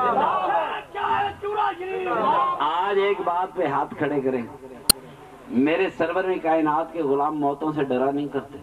آج ایک بات پہ ہاتھ کھڑے کریں، میرے سرور کائنات کے غلام موتوں سے ڈرا نہیں کرتے،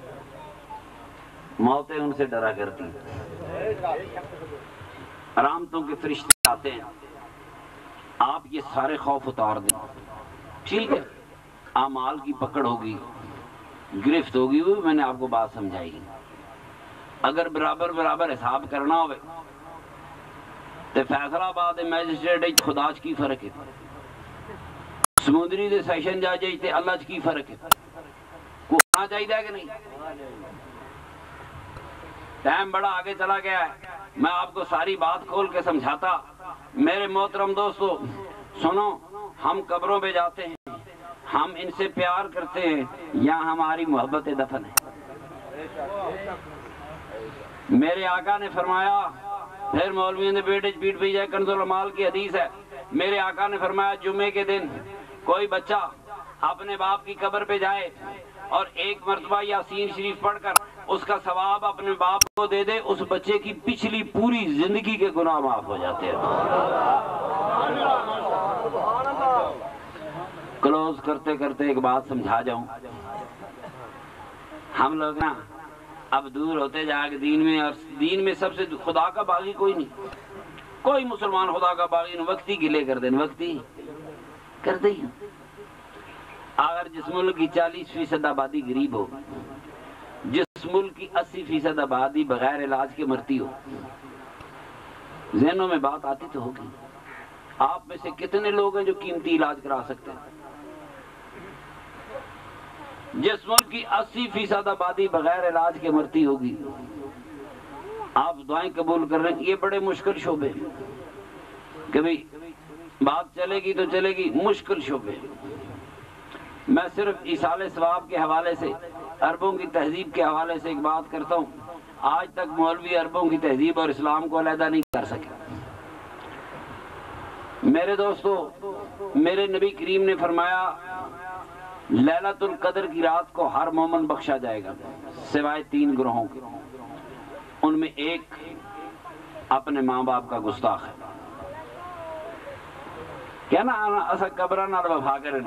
موتیں ان سے ڈرا کرتی ہیں۔ رحمتوں کے فرشتے آتے ہیں، آپ یہ سارے خوف اتار دیں، ٹھیک ہے؟ اعمال کی پکڑ ہوگی، گرفت ہوگی، وہ میں نے آپ کو بات سمجھائی۔ اگر برابر برابر حساب کرنا ہوئے تو فیصلہ آباد میجسٹریٹ خدا کی فرق ہے، سمندری دے سیشن جا جائے تے اللہ کی فرق ہے، کو ہونا چاہیے کہ نہیں؟ ٹائم بڑا آگے چلا گیا ہے، میں آپ کو ساری بات کھول کے سمجھاتا۔ میرے محترم دوستو سنو، ہم قبروں پہ جاتے ہیں، ہم ان سے پیار کرتے ہیں یا ہماری محبت دفن ہے؟ میرے آقا نے فرمایا، پھر مولویوں نے بیٹے پیٹ پہ جائے، کنز العمال کی حدیث ہے، میرے آقا نے فرمایا جمعے کے دن کوئی بچہ اپنے باپ کی قبر پہ جائے اور ایک مرتبہ یاسین شریف پڑھ کر اس کا ثواب اپنے باپ کو دے دے، اس بچے کی پچھلی پوری زندگی کے گناہ معاف ہو جاتے ہیں۔ کلوز کرتے کرتے ایک بات سمجھا جاؤں، ہم لوگ نا اب دور ہوتے جا کے دین میں، اور دین میں سب سے خدا کا باغی کوئی نہیں، کوئی مسلمان خدا کا باغی نہیں، وقتی گلے کر دیں، وقتی کر دیں۔ اگر جس ملک کی 40% آبادی غریب ہو، جس ملک کی 80% آبادی بغیر علاج کے مرتی ہو، ذہنوں میں بات آتی تو ہوگی، آپ میں سے کتنے لوگ ہیں جو قیمتی علاج کرا سکتے ہیں؟ جس ملک کی 80% آبادی بغیر علاج کے مرتی ہوگی، آپ دعائیں قبول کر رہے ہیں، یہ بڑے مشکل شعبے، کبھی بات چلے گی تو چلے گی، مشکل شعبے۔ میں صرف ایصال ثواب کے حوالے سے، عربوں کی تہذیب کے حوالے سے ایک بات کرتا ہوں، آج تک مولوی عربوں کی تہذیب اور اسلام کو علیحدہ نہیں کر سکے۔ میرے دوستو، میرے نبی کریم نے فرمایا لیلۃ القدر کی رات کو ہر مومن بخشا جائے گا سوائے 3 گروہوں کے، ان میں ایک اپنے ماں باپ کا گستاخ ہے۔ کیا نا ایسا قبرہ نہ وفا کرنی،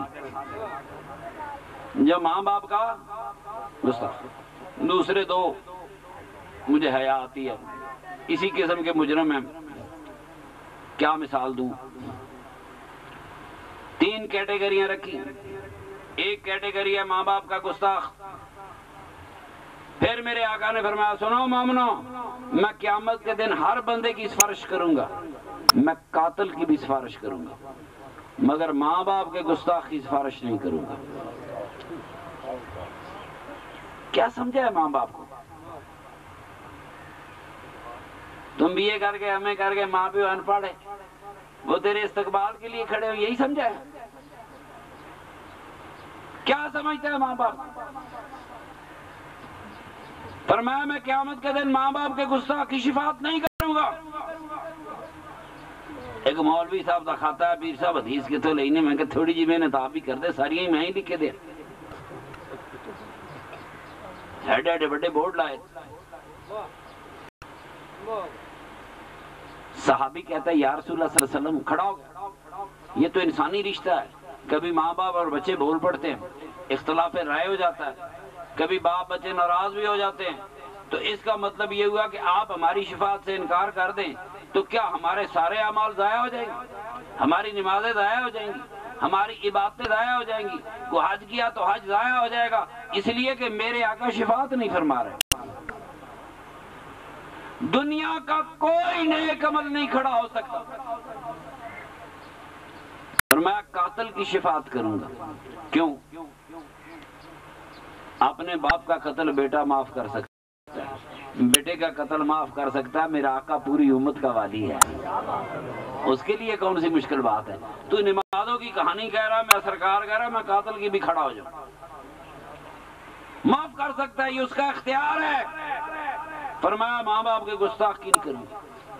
جو ماں باپ کا گستاخ۔ دوسرے 2 مجھے حیا آتی ہے، اسی قسم کے مجرم ہیں، کیا مثال دوں؟ 3 کیٹیگریاں رکھی، ایک کیٹیگری ہے ماں باپ کا گستاخ۔ پھر میرے آقا نے فرمایا سنو مومنو، میں قیامت کے دن ہر بندے کی سفارش کروں گا، میں قاتل کی بھی سفارش کروں گا، مگر ماں باپ کے گستاخ کی سفارش نہیں کروں گا۔ کیا سمجھا ہے ماں باپ کو؟ تم بھی یہ کر کے ہمیں کر کے ماں پیو ان پڑھ ہے، وہ تیرے استقبال کے لیے کھڑے ہو، یہی سمجھا ہے؟ کیا سمجھتا ہے ماں باپ؟ فرمایا میں قیامت کے دن ماں باپ کے گستاخ کی شفاعت نہیں کروں گا۔ ایک مولوی صاحب دا کھاتا ہے، پیر صاحب حدیث کے تو لینے، میں کہ تھوڑی جی محنت آپ بھی کر دے، ساری ہی میں ہی لکھ کے دیا، ایڈے بڑے بورڈ لائے۔ صحابی کہتا ہے یا رسول اللہ صلی اللہ علیہ وسلم، کھڑا ہو گیا، یہ تو انسانی رشتہ ہے، کبھی ماں باپ اور بچے بول پڑتے ہیں، اختلاف رائے ہو جاتا ہے، کبھی باپ بچے ناراض بھی ہو جاتے ہیں، تو اس کا مطلب یہ ہوا کہ آپ ہماری شفاعت سے انکار کر دیں تو کیا ہمارے سارے اعمال ضائع ہو جائیں گے؟ ہماری نمازیں ضائع ہو جائیں گی، ہماری عبادتیں ضائع ہو جائیں گی، کو حج کیا تو حج ضائع ہو جائے گا، اس لیے کہ میرے آقا شفاعت نہیں فرما رہے۔ دنیا کا کوئی نیک عمل نہیں کھڑا ہو سکتا، اور میں قاتل کی شفاعت کروں گا۔ کیوں؟ اپنے باپ کا قتل بیٹا معاف کر سکتا ہے، بیٹے کا قتل معاف کر سکتا ہے، میرا آقا پوری امت کا والی ہے، اس کے لیے کون سی مشکل بات ہے؟ تو نمازوں کی کہانی کہہ رہا ہے، میں سرکار کہہ رہا ہے، میں قاتل کی بھی کھڑا ہو جاؤں، معاف کر سکتا ہے، یہ اس کا اختیار ہے۔ فرمایا ماں باپ کے گستاخ کی نہیں کروں گا۔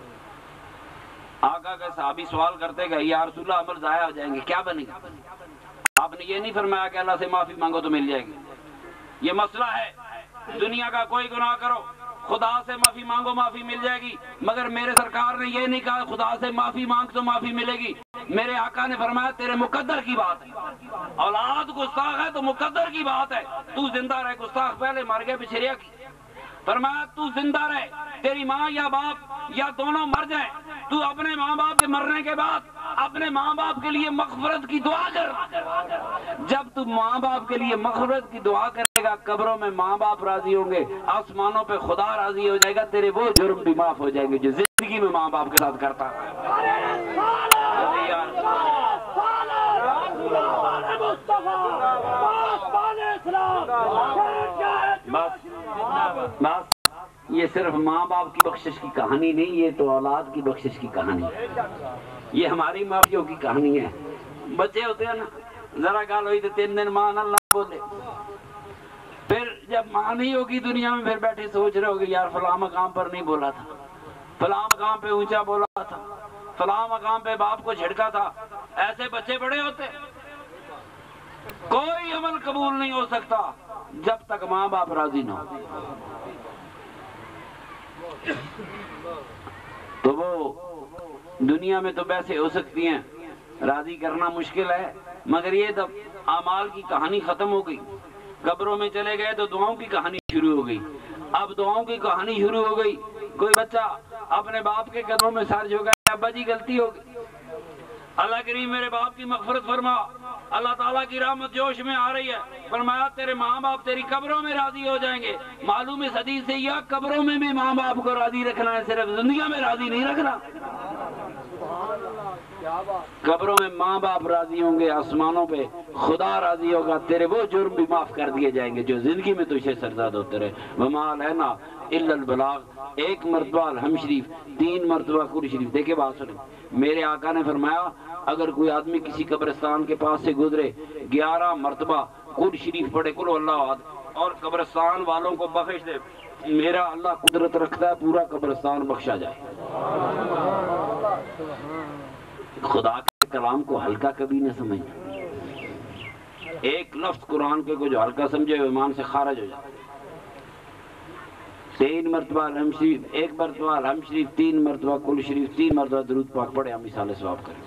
آقا کے صحابی سوال کرتے گئے یا رسول اللہ عمل ضائع ہو جائیں گے، کیا بنے گا؟ آپ نے یہ نہیں فرمایا کہ اللہ سے معافی مانگو تو مل جائے گی، یہ مسئلہ ہے، دنیا کا کوئی گناہ کرو، خدا سے معافی مانگو معافی مل جائے گی، مگر میرے سرکار نے یہ نہیں کہا خدا سے معافی مانگ تو معافی ملے گی۔ میرے آقا نے فرمایا تیرے مقدر کی بات ہے، اولاد گستاخ ہے تو مقدر کی بات ہے، تو زندہ رہ، گستاخ پہلے مر گئے بچھریا کی، فرمایا تو زندہ رہ، تیری ماں یا باپ یا دونوں مر جائیں، تو اپنے ماں باپ کے مرنے کے بعد اپنے ماں باپ کے لیے مغفرت کی دعا کر۔ جب تو ماں باپ کے لیے مغفرت کی دعا کرے گا، قبروں میں ماں باپ راضی ہوں گے، آسمانوں پہ خدا راضی ہو جائے گا، تیرے وہ جرم بھی معاف ہو جائیں گے جو زندگی میں ماں باپ کے ساتھ کرتا ہے۔ بس یہ صرف ماں باپ کی بخشش کی کہانی نہیں، یہ تو اولاد کی بخشش کی کہانی ہے، یہ ہماری مافیوں کی کہانی ہے۔ بچے ہوتے ہیں نا، ذرا گال ہوئی تو 3 دن ماں نہ بولے، پھر جب ماں نہیں ہوگی دنیا میں پھر بیٹھے سوچ رہے ہوگے یار فلاں مقام پر نہیں بولا تھا، فلاں مقام پہ اونچا بولا تھا، فلاں مقام پہ باپ کو جھڑکا تھا۔ ایسے بچے بڑے ہوتے، کوئی عمل قبول نہیں ہو سکتا جب تک ماں باپ راضی نہ ہو۔ تو وہ دنیا میں تو ویسے ہو سکتی ہیں، راضی کرنا مشکل ہے، مگر یہ تو اعمال کی کہانی ختم ہو گئی، قبروں میں چلے گئے تو دعاؤں کی کہانی شروع ہو گئی۔ اب دعاؤں کی کہانی شروع ہو گئی، کوئی بچہ اپنے باپ کے قدموں میں سر جھکا ہے، ابا جی غلطی ہو گئی، اللہ کریم میرے باپ کی مغفرت فرما، اللہ تعالیٰ کی رحمت جوش میں آ رہی ہے، فرمایا تیرے ماں باپ تیری قبروں میں راضی ہو جائیں گے۔ معلوم اس حدیث سے یہ قبروں میں بھی ماں باپ کو راضی رکھنا ہے، صرف زندگی میں راضی نہیں رکھنا۔ قبروں میں ماں باپ راضی ہوں گے، آسمانوں پہ خدا راضی ہوگا، تیرے وہ جرم بھی معاف کر دیے جائیں گے جو زندگی میں تجھے سرزاد ہوتے رہے۔ وما علینا الا البلاغ، 1 مرتبہ الحمد شریف، 3 مرتبہ قرآن شریف۔ دیکھیں بات سنیں، میرے آقا نے فرمایا اگر کوئی آدمی کسی قبرستان کے پاس سے گزرے 11 مرتبہ قرآن شریف پڑھے قل اللہ احد اور قبرستان والوں کو بخش دے، میرا اللہ قدرت رکھتا ہے پورا قبرستان بخشا جائے۔ خدا کے کلام کو ہلکا کبھی نہ سمجھنا، ایک لفظ قرآن کے کو جو ہلکا سمجھے وہ ایمان سے خارج ہو جائے۔ 3 مرتبہ الحمد شریف، 1 مرتبہ الحمد شریف، 3 مرتبہ قل شریف، 3 مرتبہ درود پاک پڑھے، ہم مثال ثواب کریں۔